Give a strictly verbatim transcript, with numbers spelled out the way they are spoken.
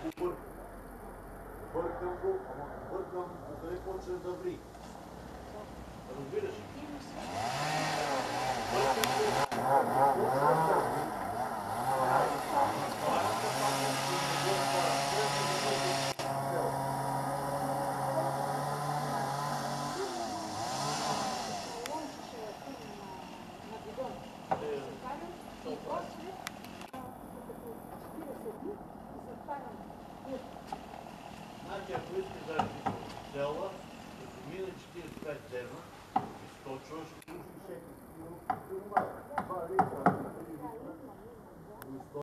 бъркам. Бъркам го, ама бъркам, откъде почне да ври. Разбираш? Бъркам го, почне да ври. Значи, ако искаш да си цела, като мина четиридесет и пет дена, източваш и всеки кило, това литра, три литра.